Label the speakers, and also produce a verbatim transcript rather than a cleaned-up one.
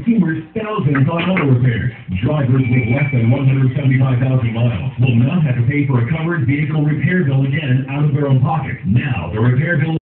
Speaker 1: consumers thousands on auto repairs. Drivers with less than one hundred seventy-five thousand miles will not have to pay for a covered vehicle repair bill again out of their own pocket. Now, the repair bill